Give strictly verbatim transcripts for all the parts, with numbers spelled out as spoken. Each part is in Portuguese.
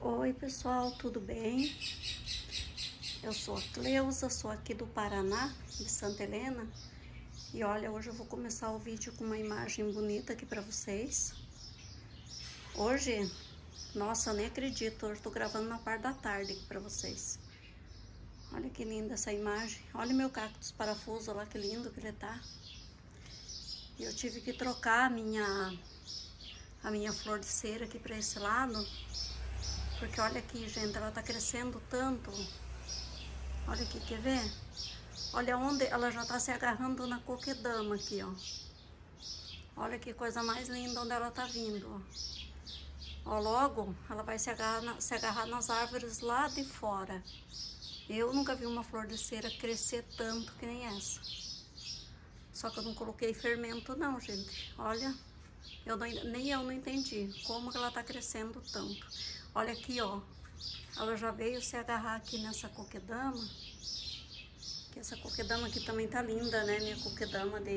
Oi pessoal, tudo bem? Eu sou a Cleusa, sou aqui do Paraná, de Santa Helena. E olha, hoje eu vou começar o vídeo com uma imagem bonita aqui pra vocês. Hoje, nossa, eu nem acredito, hoje eu tô gravando na parte da tarde aqui pra vocês. Olha que linda essa imagem. Olha o meu cactus parafuso lá, que lindo que ele tá. E eu tive que trocar a minha, a minha flor de cera aqui pra esse lado. Porque olha aqui, gente, ela tá crescendo tanto. Olha aqui, quer ver? Olha onde ela já tá se agarrando na coquedama aqui, ó. Olha que coisa mais linda onde ela tá vindo, ó. Ó, logo ela vai se agarrar, na, se agarrar nas árvores lá de fora. Eu nunca vi uma flor de cera crescer tanto que nem essa. Só que eu não coloquei fermento não, gente. Olha, eu não, nem eu não entendi como que ela tá crescendo tanto. Olha aqui, ó. Ela já veio se agarrar aqui nessa coquedama. Que essa coquedama aqui também tá linda, né? Minha coquedama de...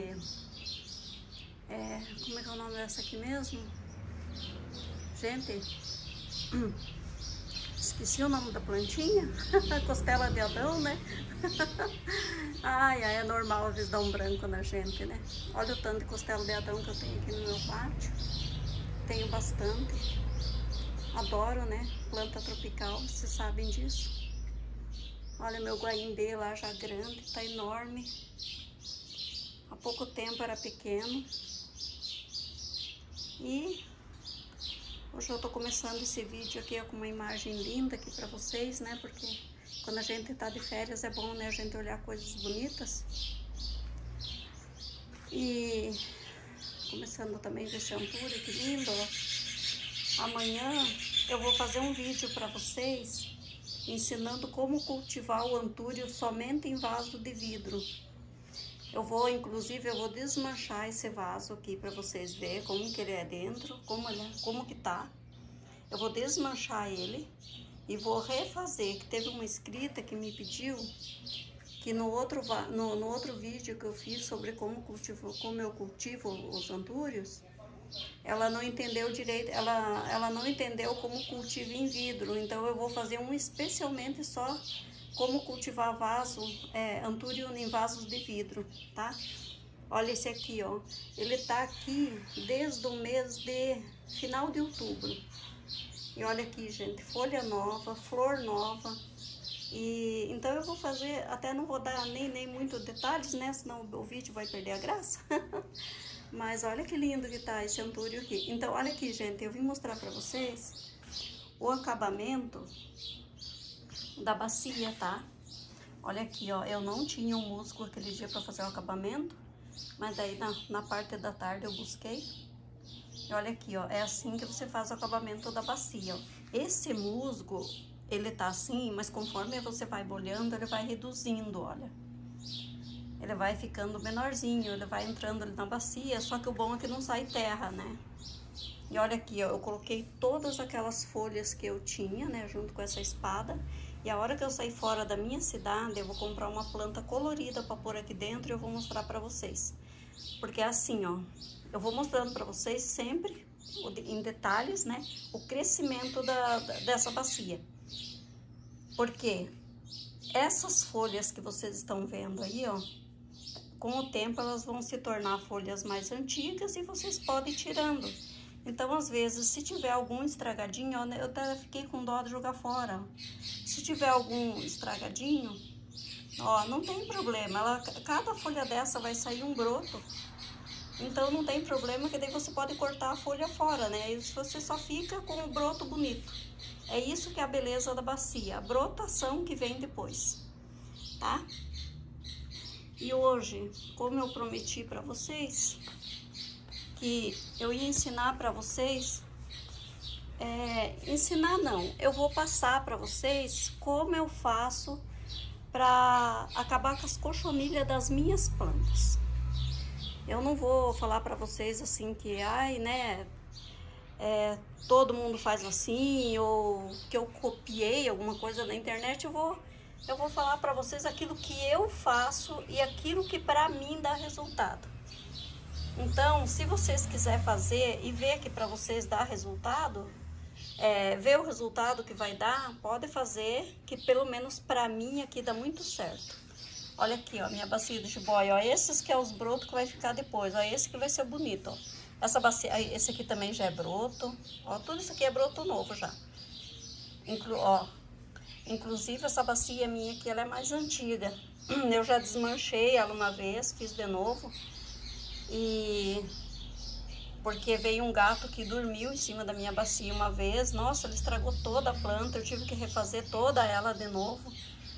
É, como é que é o nome dessa aqui mesmo? Gente, esqueci o nome da plantinha. Costela de Adão, né? Ai, ai, é normal às vezes dar um branco na gente, né? Olha o tanto de costela de Adão que eu tenho aqui no meu pátio. Tenho bastante. Adoro, né? Planta tropical, vocês sabem disso. Olha meu guaimbê lá já grande, tá enorme. Há pouco tempo era pequeno. E hoje eu tô começando esse vídeo aqui com uma imagem linda aqui pra vocês, né? Porque quando a gente tá de férias é bom, né? A gente olhar coisas bonitas. E começando também com esse antúrio, que lindo, ó. Amanhã eu vou fazer um vídeo para vocês ensinando como cultivar o antúrio somente em vaso de vidro. Eu vou, inclusive, eu vou desmanchar esse vaso aqui para vocês verem como que ele é dentro, como, ele, como que tá. Eu vou desmanchar ele e vou refazer, que teve uma inscrita que me pediu que no outro, no, no outro vídeo que eu fiz sobre como, cultivo, como eu cultivo os antúrios, ela não entendeu direito, ela, ela não entendeu como cultiva em vidro, então eu vou fazer um especialmente só como cultivar vaso, é, antúrio em vasos de vidro, tá? Olha esse aqui, ó, ele tá aqui desde o mês de final de outubro, e olha aqui, gente, folha nova, flor nova, e então eu vou fazer, até não vou dar nem, nem muito detalhes, né, senão o vídeo vai perder a graça. Mas olha que lindo que tá esse antúrio aqui. Então, olha aqui, gente, eu vim mostrar pra vocês o acabamento da bacia, tá? Olha aqui, ó, eu não tinha um musgo aquele dia pra fazer o acabamento, mas daí na, na parte da tarde eu busquei. E olha aqui, ó, é assim que você faz o acabamento da bacia, ó. Esse musgo, ele tá assim, mas conforme você vai bolhando, ele vai reduzindo, olha. Ele vai ficando menorzinho, ele vai entrando ali na bacia, só que o bom é que não sai terra, né? E olha aqui, ó, eu coloquei todas aquelas folhas que eu tinha, né, junto com essa espada. E a hora que eu sair fora da minha cidade, eu vou comprar uma planta colorida para pôr aqui dentro e eu vou mostrar para vocês. Porque é assim, ó, eu vou mostrando para vocês sempre, em detalhes, né, o crescimento da, dessa bacia. Porque essas folhas que vocês estão vendo aí, ó, com o tempo elas vão se tornar folhas mais antigas e vocês podem ir tirando. Então, às vezes, se tiver algum estragadinho, ó, eu até fiquei com dó de jogar fora. Se tiver algum estragadinho, ó, não tem problema. Ela, cada folha dessa vai sair um broto. Então, não tem problema, que daí você pode cortar a folha fora, né? E você só fica com o broto bonito. É isso que é a beleza da bacia, a brotação que vem depois, tá? E hoje, como eu prometi para vocês, que eu ia ensinar para vocês, é, ensinar não, eu vou passar para vocês como eu faço para acabar com as cochonilhas das minhas plantas. Eu não vou falar para vocês assim que, ai, né, é, todo mundo faz assim, ou que eu copiei alguma coisa na internet. Eu vou... Eu vou falar para vocês aquilo que eu faço e aquilo que para mim dá resultado. Então, se vocês quiserem fazer e ver que para vocês dá resultado, é, ver o resultado que vai dar, pode fazer, que pelo menos pra mim aqui dá muito certo. Olha aqui, ó, minha bacia de jiboia, ó, esses que é os brotos que vai ficar depois, ó, esse que vai ser bonito, ó. Essa bacia, esse aqui também já é broto, ó, tudo isso aqui é broto novo já. Inclu, ó, inclusive essa bacia minha aqui, ela é mais antiga. Eu já desmanchei ela uma vez, fiz de novo. E porque veio um gato que dormiu em cima da minha bacia uma vez. Nossa, ele estragou toda a planta, eu tive que refazer toda ela de novo.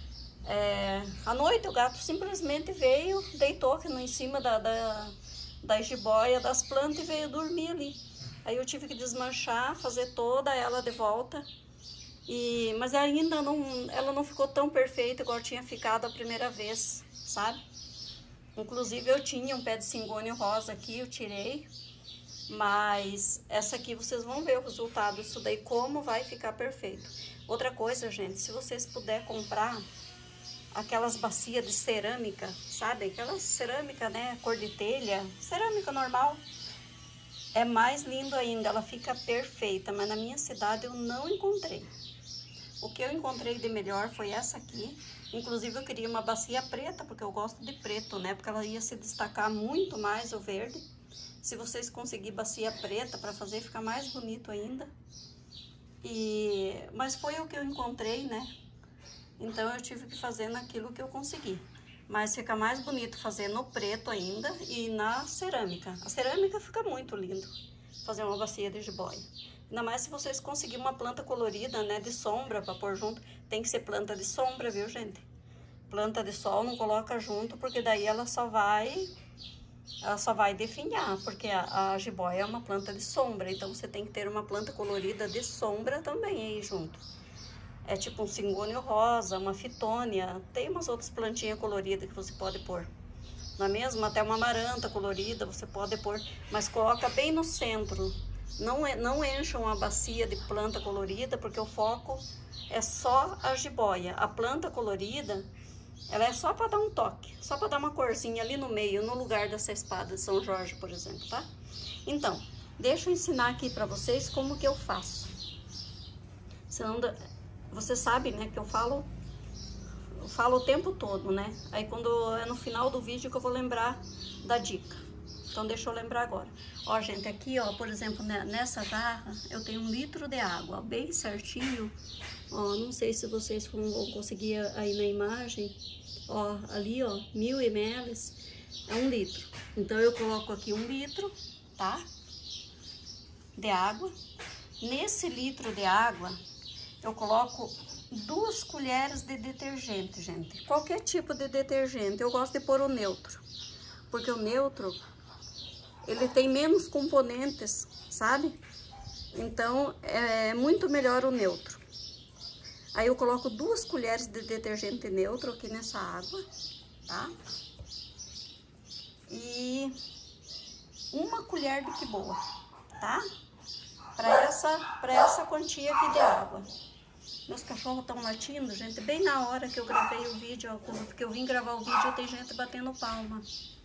É, à noite o gato simplesmente veio, deitou aqui em cima da, da, da jiboia das plantas e veio dormir ali. Aí eu tive que desmanchar, fazer toda ela de volta. E, mas ainda não, ela não ficou tão perfeita igual tinha ficado a primeira vez, sabe? Inclusive eu tinha um pé de cingônio rosa aqui, eu tirei. Mas essa aqui vocês vão ver o resultado, isso daí como vai ficar perfeito. Outra coisa, gente, se vocês puderem comprar aquelas bacias de cerâmica, sabe? Aquelas cerâmica, né, cor de telha, cerâmica normal. É mais lindo ainda, ela fica perfeita, mas na minha cidade eu não encontrei. O que eu encontrei de melhor foi essa aqui. Inclusive eu queria uma bacia preta, porque eu gosto de preto, né? Porque ela ia se destacar muito mais o verde. Se vocês conseguirem bacia preta para fazer, fica mais bonito ainda. E... Mas foi o que eu encontrei, né? Então eu tive que fazer naquilo que eu consegui. Mas fica mais bonito fazer no preto ainda e na cerâmica. A cerâmica fica muito lindo, fazer uma bacia de jiboia. Ainda mais se vocês conseguirem uma planta colorida, né, de sombra para pôr junto. Tem que ser planta de sombra, viu, gente? Planta de sol não coloca junto, porque daí ela só vai, ela só vai definhar, porque a, a jiboia é uma planta de sombra. Então você tem que ter uma planta colorida de sombra também aí junto. É tipo um cingônio rosa, uma fitônia, tem umas outras plantinhas coloridas que você pode pôr. Não é mesmo? Até uma amaranta colorida você pode pôr, mas coloca bem no centro. Não, não encham a bacia de planta colorida, porque o foco é só a jiboia. A planta colorida, ela é só para dar um toque, só para dar uma corzinha ali no meio, no lugar dessa espada de São Jorge, por exemplo, tá? Então, deixa eu ensinar aqui para vocês como que eu faço. Senão, você sabe, né, que eu falo, eu falo o tempo todo, né? Aí quando é no final do vídeo que eu vou lembrar da dica. Então deixa eu lembrar agora. Ó, gente, aqui, ó, por exemplo, né, nessa jarra eu tenho um litro de água, bem certinho. Ó, não sei se vocês vão conseguir aí na imagem. Ó, ali, ó, mil mililitros é um litro. Então eu coloco aqui um litro, tá? De água. Nesse litro de água eu coloco duas colheres de detergente, gente. Qualquer tipo de detergente. Eu gosto de pôr o neutro, porque o neutro, ele tem menos componentes, sabe? Então, é muito melhor o neutro. Aí eu coloco duas colheres de detergente neutro aqui nessa água, tá? E uma colher de quiboa, tá? Para essa, para essa quantia aqui de água. Meus cachorros estão latindo, gente, bem na hora que eu gravei o vídeo, ó, porque eu vim gravar o vídeo, tem gente batendo palma.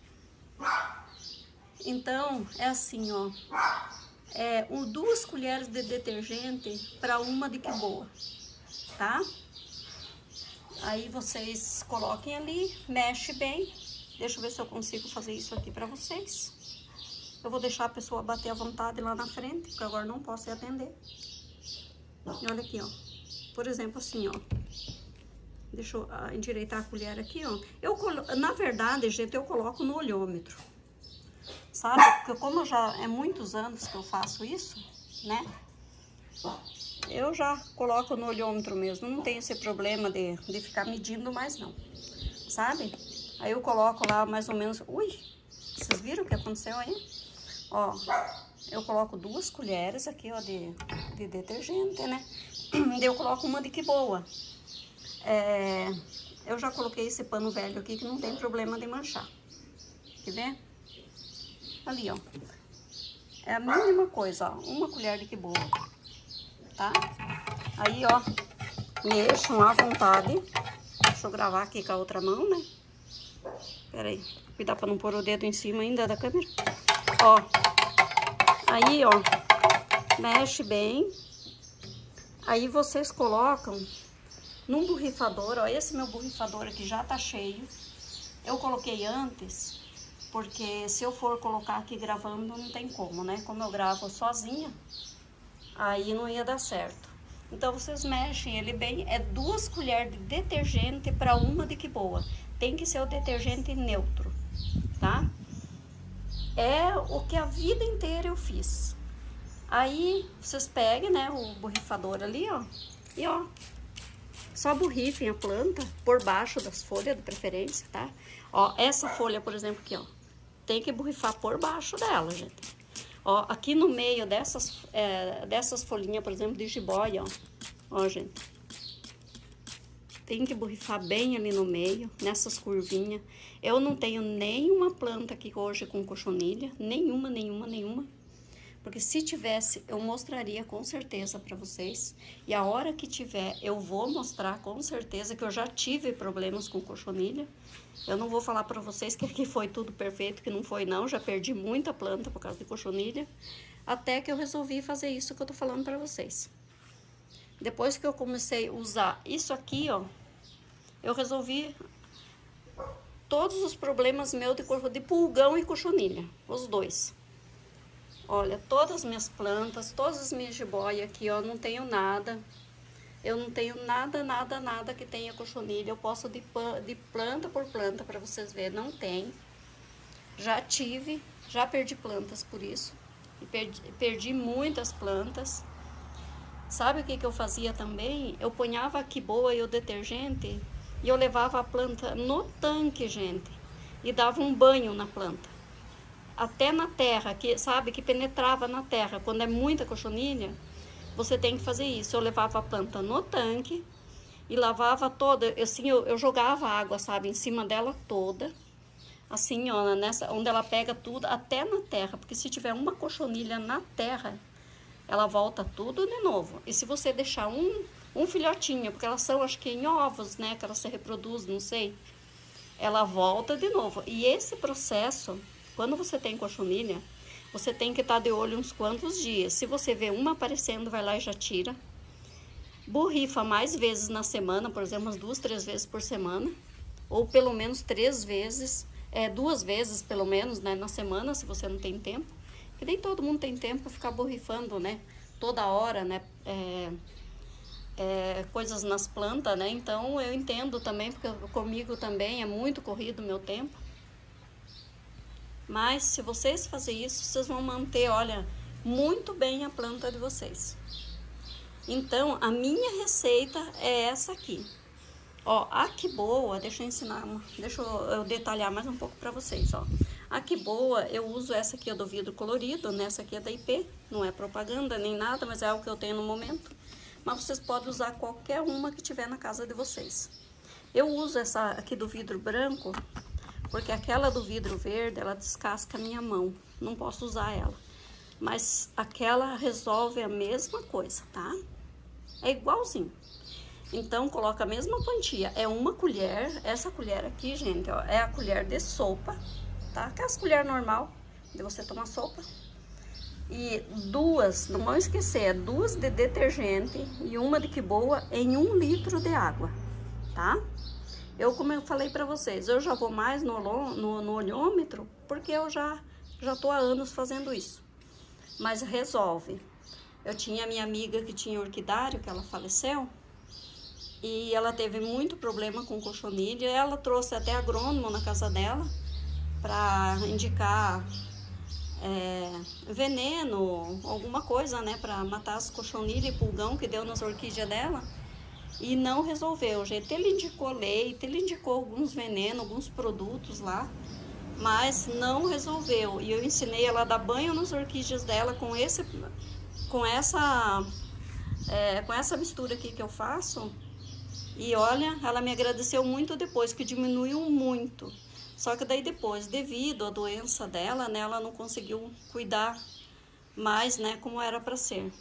Então, é assim, ó, é, um, duas colheres de detergente para uma de quiboa, tá? Aí vocês coloquem ali, mexe bem. Deixa eu ver se eu consigo fazer isso aqui para vocês. Eu vou deixar a pessoa bater à vontade lá na frente, porque agora não posso atender. E olha aqui, ó, por exemplo, assim, ó. Deixa eu endireitar a colher aqui, ó. Eu, na verdade, gente, eu coloco no olhômetro, sabe? Porque como eu já é muitos anos que eu faço isso, né? Eu já coloco no olhômetro mesmo, não tem esse problema de, de ficar medindo mais não, sabe? Aí eu coloco lá mais ou menos... Ui, vocês viram o que aconteceu aí? Ó, eu coloco duas colheres aqui, ó, de, de detergente, né? Daí eu coloco uma de quiboa. É, eu já coloquei esse pano velho aqui que não tem problema de manchar. Quer ver? Ali, ó. É a mínima coisa, ó. Uma colher de quiboa, tá? Aí, ó, mexam à vontade. Deixa eu gravar aqui com a outra mão, né? Pera aí. Cuidar pra não pôr o dedo em cima ainda da câmera. Ó. Aí, ó. Mexe bem. Aí vocês colocam num borrifador, ó, esse meu borrifador aqui já tá cheio. Eu coloquei antes, porque se eu for colocar aqui gravando, não tem como, né? Como eu gravo sozinha, aí não ia dar certo. Então, vocês mexem ele bem, é duas colheres de detergente para uma de que boa. Tem que ser o detergente neutro, tá? É o que a vida inteira eu fiz. Aí, vocês peguem, né, o borrifador ali, ó, e ó, só borrifem a planta por baixo das folhas, de preferência, tá? Ó, essa folha, por exemplo, aqui, ó, tem que borrifar por baixo dela, gente. Ó, aqui no meio dessas, é, dessas folhinhas, por exemplo, de jiboia, ó. Ó, gente. Tem que borrifar bem ali no meio, nessas curvinhas. Eu não tenho nenhuma planta aqui hoje com cochonilha. Nenhuma, nenhuma, nenhuma. Porque se tivesse, eu mostraria com certeza pra vocês. E a hora que tiver, eu vou mostrar com certeza que eu já tive problemas com cochonilha. Eu não vou falar pra vocês que aqui foi tudo perfeito, que não foi não. Já perdi muita planta por causa de cochonilha. Até que eu resolvi fazer isso que eu tô falando pra vocês. Depois que eu comecei a usar isso aqui, ó, eu resolvi todos os problemas meus de, de pulgão e cochonilha. Os dois. Olha, todas as minhas plantas, todas as minhas jiboias aqui, ó, não tenho nada. Eu não tenho nada, nada, nada que tenha cochonilha. Eu posso de, de planta por planta para vocês verem, não tem. Já tive, já perdi plantas por isso. E perdi, perdi muitas plantas. Sabe o que que eu fazia também? Eu ponhava a que boa e o detergente e eu levava a planta no tanque, gente. E dava um banho na planta. Até na terra, que sabe, que penetrava na terra. Quando é muita cochonilha, você tem que fazer isso. Eu levava a planta no tanque e lavava toda, assim, eu, eu jogava água, sabe, em cima dela toda. Assim, ó, nessa, onde ela pega tudo, até na terra. Porque se tiver uma cochonilha na terra, ela volta tudo de novo. E se você deixar um, um filhotinho, porque elas são, acho que em ovos, né, que elas se reproduzem, não sei. Ela volta de novo. E esse processo... Quando você tem cochonilha, você tem que estar de olho uns quantos dias. Se você vê uma aparecendo, vai lá e já tira. Borrifa mais vezes na semana, por exemplo, umas duas, três vezes por semana. Ou pelo menos três vezes, é, duas vezes pelo menos, né, na semana, se você não tem tempo. Porque nem todo mundo tem tempo para ficar borrifando, né, toda hora, né, é, é, coisas nas plantas, né. Então, eu entendo também, porque comigo também é muito corrido o meu tempo. Mas, se vocês fazerem isso, vocês vão manter, olha, muito bem a planta de vocês. Então, a minha receita é essa aqui. Ó, a que boa, deixa eu ensinar, deixa eu detalhar mais um pouco pra vocês, ó. A que boa, eu uso essa aqui, é do vidro colorido, né? Essa aqui é da I P, não é propaganda nem nada, mas é o que eu tenho no momento. Mas vocês podem usar qualquer uma que tiver na casa de vocês. Eu uso essa aqui do vidro branco, porque aquela do vidro verde, ela descasca a minha mão. Não posso usar ela. Mas aquela resolve a mesma coisa, tá? É igualzinho. Então, coloca a mesma quantia. É uma colher. Essa colher aqui, gente, ó, é a colher de sopa, tá? Aquelas colheres normal de você tomar sopa. E duas, não vão esquecer, é duas de detergente e uma de que boa em um litro de água, tá? Eu, como eu falei pra vocês, eu já vou mais no, no, no olhômetro, porque eu já, já tô há anos fazendo isso. Mas resolve. Eu tinha minha amiga que tinha orquidário, que ela faleceu, e ela teve muito problema com cochonilha. Ela trouxe até agrônomo na casa dela, pra indicar é, veneno, alguma coisa, né, pra matar as cochonilhas e pulgão que deu nas orquídeas dela. E não resolveu, gente. Ele indicou leite, ele indicou alguns venenos, alguns produtos lá, mas não resolveu. E eu ensinei ela a dar banho nas orquídeas dela com esse, com essa, é, com essa mistura aqui que eu faço. E olha, ela me agradeceu muito depois, que diminuiu muito. Só que daí depois, devido à doença dela, né, ela não conseguiu cuidar mais, né, como era para ser.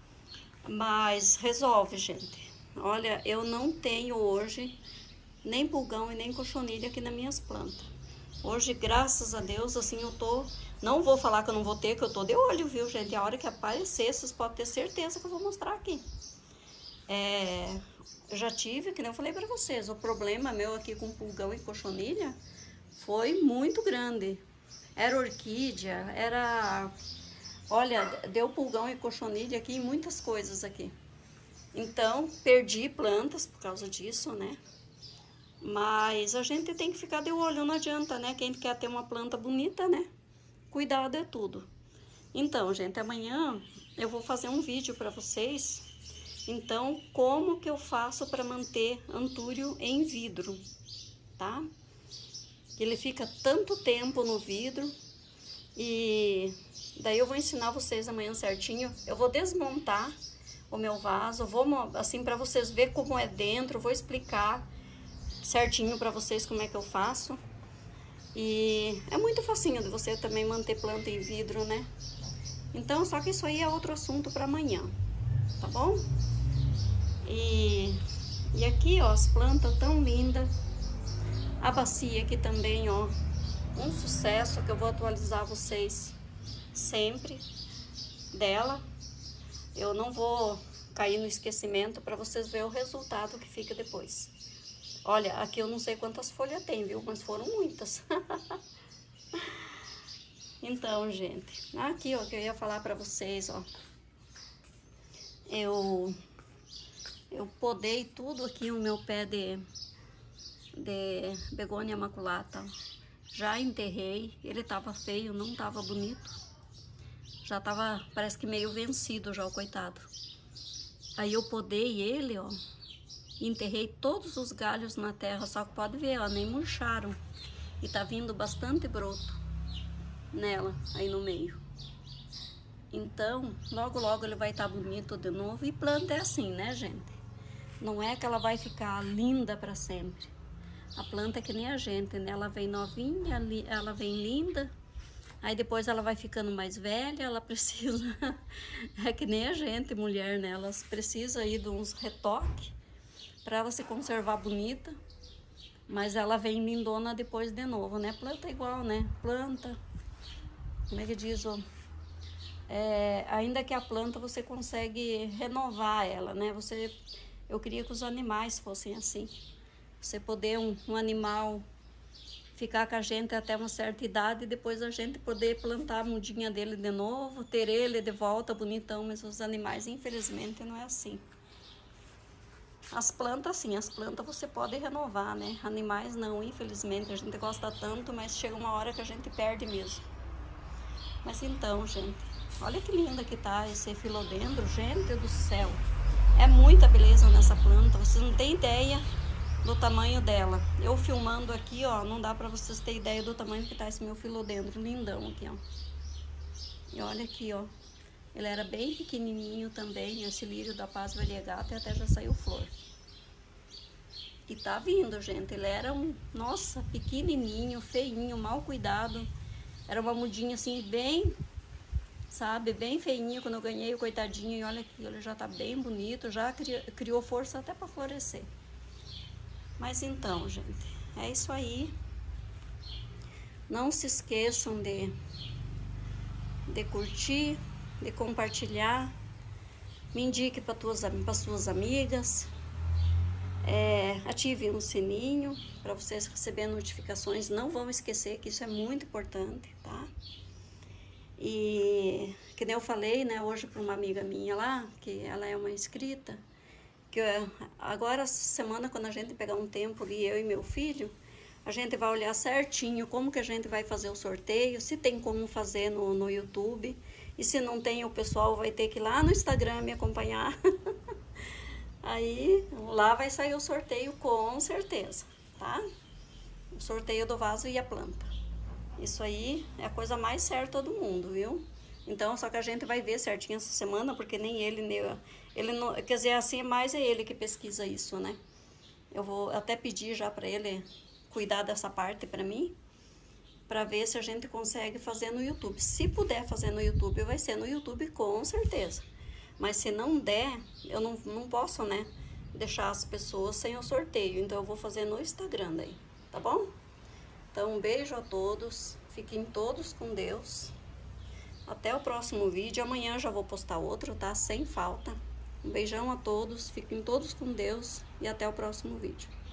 Mas resolve, gente. Olha, eu não tenho hoje nem pulgão e nem cochonilha aqui nas minhas plantas. Hoje, graças a Deus, assim, eu tô... Não vou falar que eu não vou ter, que eu tô de olho, viu, gente? A hora que aparecer, vocês podem ter certeza que eu vou mostrar aqui. É, eu já tive, que nem eu falei pra vocês, o problema meu aqui com pulgão e cochonilha foi muito grande. Era orquídea, era... Olha, deu pulgão e cochonilha aqui em muitas coisas aqui. Então, perdi plantas por causa disso, né? Mas a gente tem que ficar de olho, não adianta, né? Quem quer ter uma planta bonita, né? Cuidado é tudo. Então, gente, amanhã eu vou fazer um vídeo para vocês. Então, como que eu faço para manter antúrio em vidro, tá? Ele fica tanto tempo no vidro e daí eu vou ensinar vocês amanhã certinho. Eu vou desmontar o meu vaso, vou assim para vocês verem como é dentro, vou explicar certinho para vocês como é que eu faço. E é muito facinho de você também manter planta em vidro, né? Então, só que isso aí é outro assunto para amanhã, tá bom? E, e aqui, ó, as plantas tão lindas. A bacia aqui também, ó, um sucesso que eu vou atualizar vocês sempre dela. Eu não vou cair no esquecimento para vocês verem o resultado que fica depois. Olha, aqui eu não sei quantas folhas tem, viu? Mas foram muitas. Então, gente, aqui, ó, que eu ia falar pra vocês, ó. Eu, eu podei tudo aqui o meu pé de, de begônia maculata. Já enterrei, ele tava feio, não tava bonito. Já tava, parece que meio vencido já, o coitado. Aí eu podei ele, ó. Enterrei todos os galhos na terra, só que pode ver, ó, nem murcharam. E tá vindo bastante broto nela, aí no meio. Então, logo logo ele vai estar bonito de novo. E planta é assim, né, gente? Não é que ela vai ficar linda para sempre. A planta é que nem a gente, né? Ela vem novinha, ela vem linda. Aí depois ela vai ficando mais velha, ela precisa... É que nem a gente, mulher, né? Elas precisam aí de uns retoques para ela se conservar bonita, mas ela vem lindona depois de novo, né? Planta é igual, né? Planta, como é que diz, ó? É, ainda que a planta você consegue renovar ela, né? Você, eu queria que os animais fossem assim. Você poder um, um animal ficar com a gente até uma certa idade e depois a gente poder plantar a mudinha dele de novo, ter ele de volta bonitão, mas os animais, infelizmente, não é assim. As plantas, sim, as plantas você pode renovar, né? Animais não, infelizmente, a gente gosta tanto, mas chega uma hora que a gente perde mesmo. Mas então, gente, olha que linda que tá esse filodendro, gente do céu. É muita beleza nessa planta, vocês não têm ideia do tamanho dela. Eu filmando aqui, ó, não dá pra vocês terem ideia do tamanho que tá esse meu filodendro, lindão aqui, ó. E olha aqui, ó. Ele era bem pequenininho também, esse lírio da paz variegata, e até já saiu flor. E tá vindo, gente. Ele era um, nossa, pequenininho, feinho, mal cuidado. Era uma mudinha assim, bem, sabe, bem feinho quando eu ganhei o coitadinho. E olha aqui, ele já tá bem bonito, já criou, criou força até pra florescer. Mas então, gente, é isso aí. Não se esqueçam de, de curtir, de compartilhar, me indique para as suas amigas, é, ative um sininho para vocês receberem notificações, não vão esquecer que isso é muito importante, tá? E que nem eu falei, né, hoje para uma amiga minha lá, que ela é uma inscrita, que eu, agora essa semana, quando a gente pegar um tempo ali, eu e meu filho, a gente vai olhar certinho como que a gente vai fazer o sorteio, se tem como fazer no, no YouTube. E se não tem, o pessoal vai ter que ir lá no Instagram me acompanhar. Aí, lá vai sair o sorteio com certeza, tá? O sorteio do vaso e a planta. Isso aí é a coisa mais certa do mundo, viu? Então, só que a gente vai ver certinho essa semana, porque nem ele, nem eu, ele não, quer dizer, assim, mais é ele que pesquisa isso, né? Eu vou até pedir já pra ele cuidar dessa parte pra mim, para ver se a gente consegue fazer no YouTube. Se puder fazer no YouTube, vai ser no YouTube com certeza. Mas se não der, eu não, não posso, né, deixar as pessoas sem o sorteio. Então eu vou fazer no Instagram daí, tá bom? Então um beijo a todos, fiquem todos com Deus. Até o próximo vídeo, amanhã eu já vou postar outro, tá? Sem falta. Um beijão a todos, fiquem todos com Deus e até o próximo vídeo.